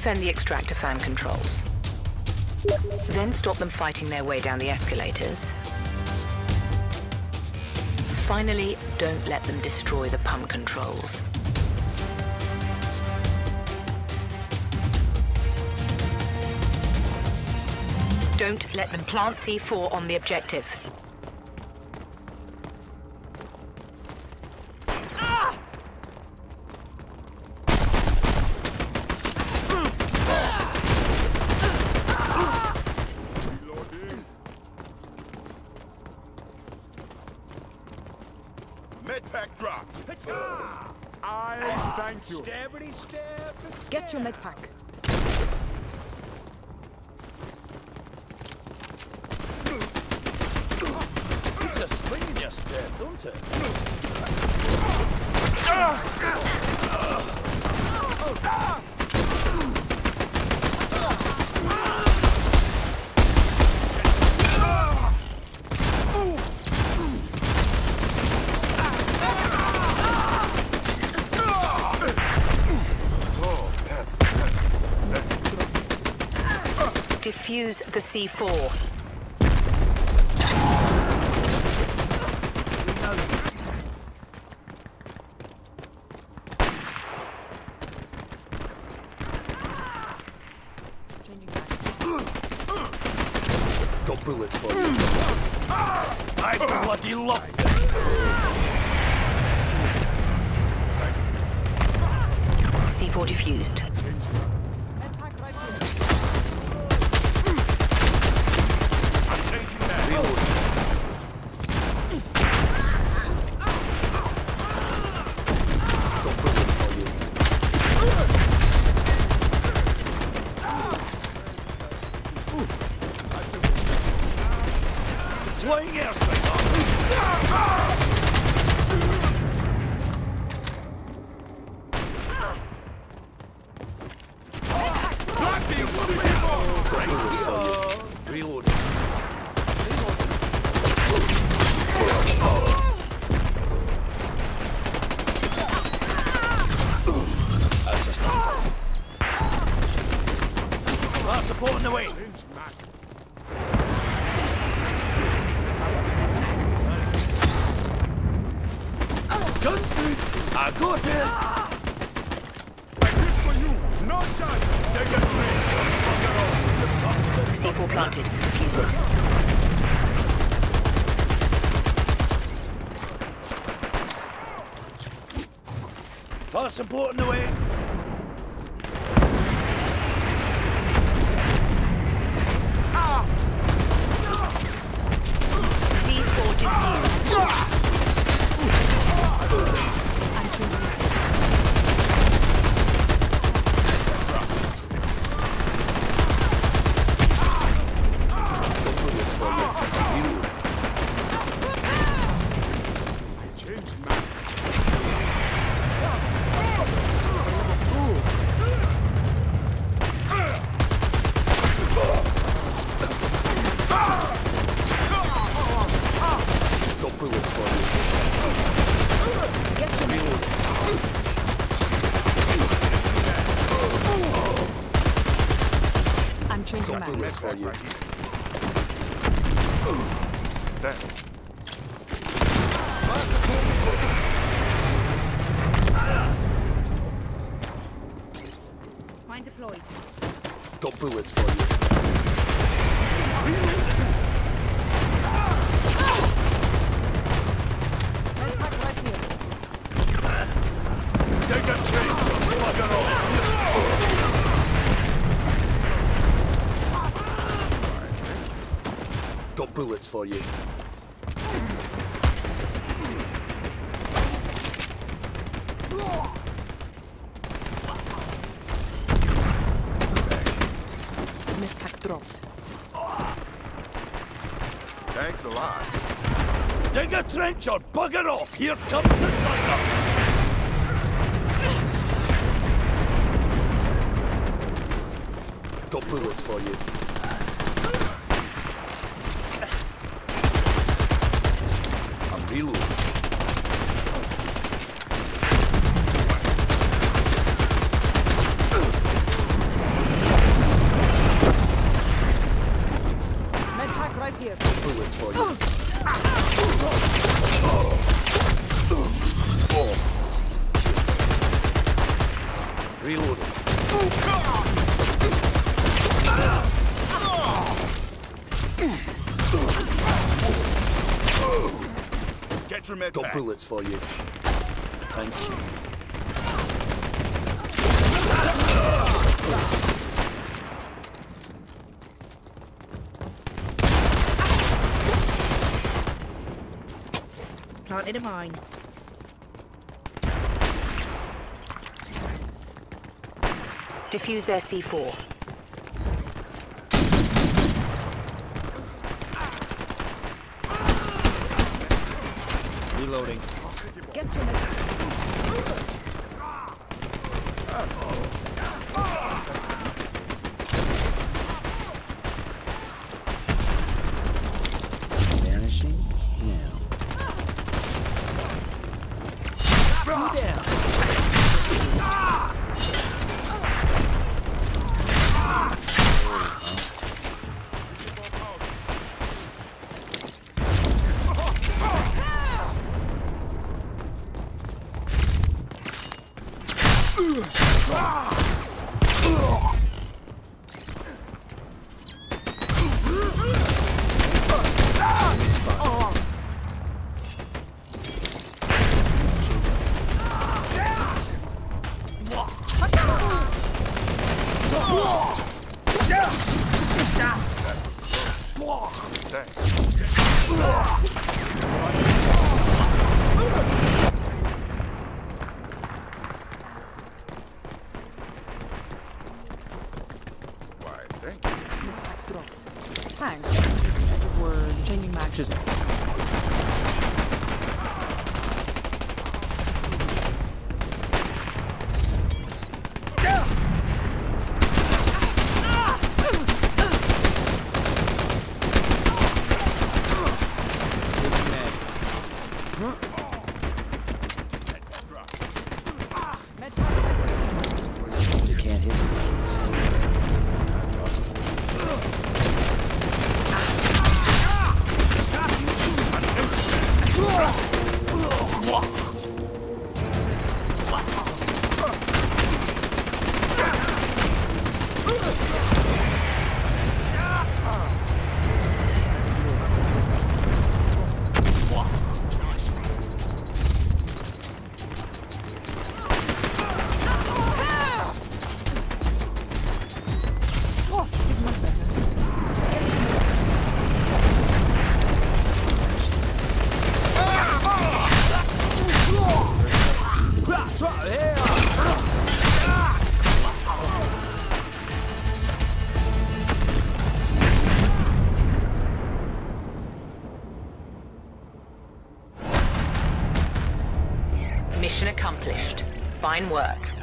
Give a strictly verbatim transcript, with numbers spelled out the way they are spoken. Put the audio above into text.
defend the extractor fan controls. Then stop them fighting their way down the escalators. Finally, don't let them destroy the pump controls. Don't let them plant C four on the objective. Medpack drop. I thank you. Stabity stab. Get your medpack. It's a spring in your step, don't it? Defuse the C four. Got bullets for you. I bloody love this. C four defused. Flying airstrike. Reload. That's a stop. Last support on the way. Gunsuit! I got it! I did for you! No chance! Take a train! C four planted. Defuse it. Fast support on the way! Ah! C four defused. Bullets for you. Mine deployed. Got bullets for you. Medpack right here. Take a train, so bugger off. Got bullets for you. Medpack dropped. Thanks a lot. Dig a trench or bugger off! Here comes the thunder! Got bullets for you. I'm reloading. Get your med Got pack. bullets for you. Thank you. Planted a mine. Defuse their C four. Reloading. Get your med pack. Vanishing now. You down. Why, thank you. Dropped. Thanks. We're changing matches. Med pack. You can't hit me, kids. Oh, this is much better. Mission accomplished. Fine work.